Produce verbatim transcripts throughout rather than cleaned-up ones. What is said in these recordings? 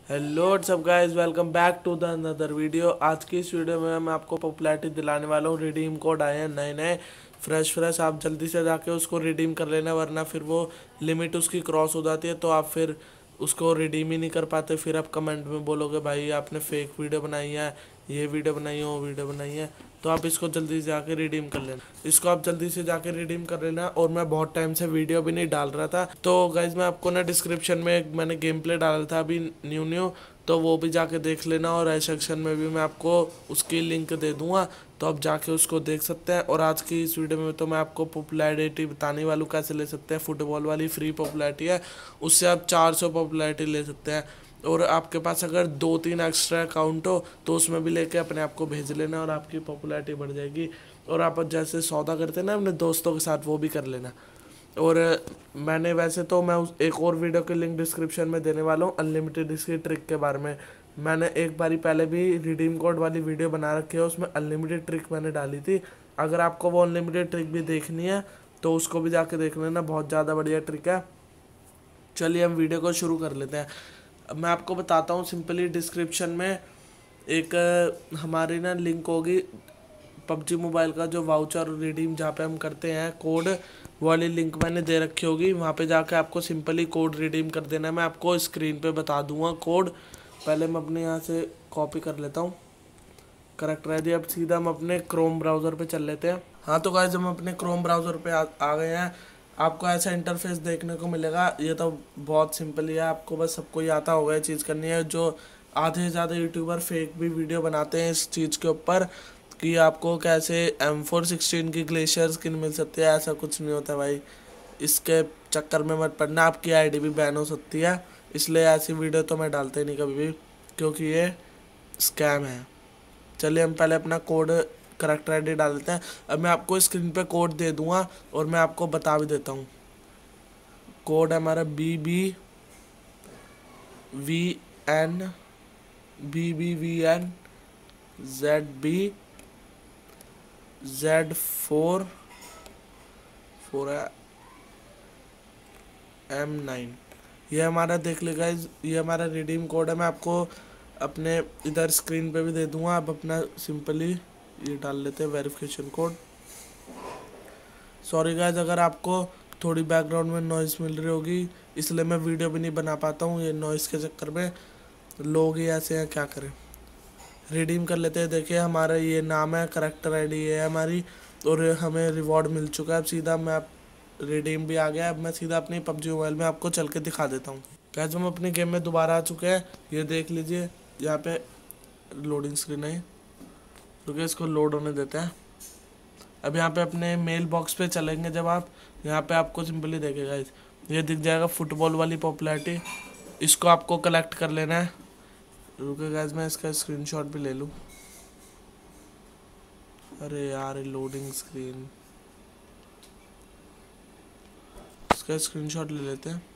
Hello सब guys, welcome back to the another video. आज की इस वीडियो में मैं आपको पॉपुलैरिटी दिलाने वाला हूँ। रिडीम कोड आए हैं नए नए फ्रेश फ्रेश, आप जल्दी से जाके उसको रिडीम कर लेना, वरना फिर वो लिमिट उसकी क्रॉस हो जाती है तो आप फिर उसको रिडीम ही नहीं कर पाते। फिर आप कमेंट में बोलोगे भाई आपने फेक वीडियो बनाई है, ये वीडियो बनाई है, वो वीडियो बनाई है। तो आप इसको जल्दी से जाके रिडीम कर लेना। इसको आप जल्दी से जाके रिडीम कर लेना। और मैं बहुत टाइम से वीडियो भी नहीं डाल रहा था, तो गाइज मैं आपको ना डिस्क्रिप्शन में मैंने गेम प्ले डाला था अभी न्यू न्यू, तो वो भी जाके देख लेना। और आई सेक्शन में भी मैं आपको उसकी लिंक दे दूंगा, तो आप जाके उसको देख सकते हैं। और आज की इस वीडियो में तो मैं आपको पॉपुलैरिटी बताने वालू कैसे ले सकते हैं। फुटबॉल वाली फ्री पॉपुलैरिटी है, उससे आप चार सौ पॉपुलैरिटी ले सकते हैं। और आपके पास अगर दो तीन एक्स्ट्रा अकाउंट हो तो उसमें भी लेके अपने आप को भेज लेना और आपकी पॉपुलैरिटी बढ़ जाएगी। और आप जैसे सौदा करते हैं ना अपने दोस्तों के साथ, वो भी कर लेना। और मैंने वैसे तो मैं उस एक और वीडियो की लिंक डिस्क्रिप्शन में देने वाला हूँ अनलिमिटेड इसकी ट्रिक के बारे में। मैंने एक बारी पहले भी रिडीम कोड वाली वीडियो बना रखी है, उसमें अनलिमिटेड ट्रिक मैंने डाली थी। अगर आपको वो अनलिमिटेड ट्रिक भी देखनी है तो उसको भी जाके देख लेना, बहुत ज़्यादा बढ़िया ट्रिक है। चलिए हम वीडियो को शुरू कर लेते हैं। अब मैं आपको बताता हूँ सिंपली, डिस्क्रिप्शन में एक हमारी ना लिंक होगी पबजी मोबाइल का जो वाउचर रिडीम जहाँ पे हम करते हैं कोड, वाली लिंक मैंने दे रखी होगी। वहाँ पे जाके आपको सिंपली कोड रिडीम कर देना है। मैं आपको स्क्रीन पे बता दूंगा कोड। पहले मैं अपने यहाँ से कॉपी कर लेता हूँ, करेक्ट रह दिया। अब सीधा हम अपने क्रोम ब्राउज़र पे चल लेते हैं। हाँ तो गाइस, हम अपने क्रोम ब्राउज़र पे आ, आ गए हैं। आपको ऐसा इंटरफेस देखने को मिलेगा। ये तो बहुत सिंपल ही है, आपको बस सबको ही आता होगा ये चीज़ करनी है। जो आधे से ज़्यादा यूट्यूबर फेक भी वीडियो बनाते हैं इस चीज़ के ऊपर कि आपको कैसे एम फोर सिक्सटीन की ग्लेशियर स्किन मिल सकती है, ऐसा कुछ नहीं होता भाई। इसके चक्कर में मत पड़ना, आपकी आईडी भी बैन हो सकती है। इसलिए ऐसी वीडियो तो मैं डालते नहीं कभी भी, क्योंकि ये स्कैम है। चलिए हम पहले अपना कोड करेक्ट आईडी डाल देते हैं। अब मैं आपको स्क्रीन पे कोड दे दूंगा और मैं आपको बता भी देता हूँ। कोड हमारा B B V N B B V N Z B Z four four M nine. ये हमारा देख लेगा, ये हमारा रिडीम कोड है। मैं आपको अपने इधर स्क्रीन पे भी दे दूंगा। अब अपना सिंपली ये डाल लेते हैं वेरिफिकेशन कोड। सॉरी गाइस अगर आपको थोड़ी बैकग्राउंड में नॉइज़ मिल रही होगी, इसलिए मैं वीडियो भी नहीं बना पाता हूँ ये नॉइज़ के चक्कर में। लोग ही ऐसे हैं, क्या करें। रिडीम कर लेते हैं। देखिए हमारा ये नाम है, करेक्टर आईडी है हमारी, और हमें रिवॉर्ड मिल चुका है। अब सीधा मैं आप रिडीम भी आ गया। अब मैं सीधा अपनी पबजी मोबाइल में आपको चल के दिखा देता हूँ। गाइस हम अपने गेम में दोबारा आ चुके हैं। ये देख लीजिए, यहाँ पे लोडिंग स्क्रीन है, रुकिए इसको लोड होने देते हैं। अब यहाँ पे अपने मेल बॉक्स पे चलेंगे जब आप, यहाँ पे आपको सिंपली देखेगा ये दिख जाएगा फुटबॉल वाली पॉपुलैरिटी। इसको आपको कलेक्ट कर लेना है। रुके गाइस मैं इसका स्क्रीनशॉट भी ले लूँ। अरे यार लोडिंग स्क्रीन, इसका स्क्रीनशॉट ले लेते हैं।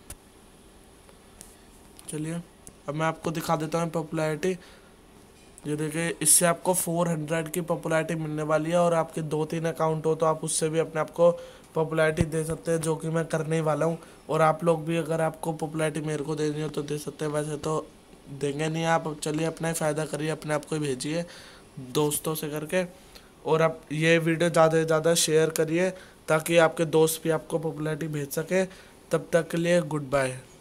चलिए अब मैं आपको दिखा देता हूँ पॉपुलैरिटी। ये देखिए, इससे आपको चार सौ की पॉपुलैरिटी मिलने वाली है। और आपके दो तीन अकाउंट हो तो आप उससे भी अपने आप को पॉपुलैरिटी दे सकते हैं, जो कि मैं करने ही वाला हूँ। और आप लोग भी अगर आपको पॉपुलैरिटी मेरे को देनी हो तो दे सकते हैं, वैसे तो देंगे नहीं आप। चलिए अपना ही फ़ायदा करिए, अपने आप को ही भेजिए दोस्तों से करके। और आप ये वीडियो ज़्यादा से ज़्यादा शेयर करिए ताकि आपके दोस्त भी आपको पॉपुलैरिटी भेज सके। तब तक के लिए गुड बाय।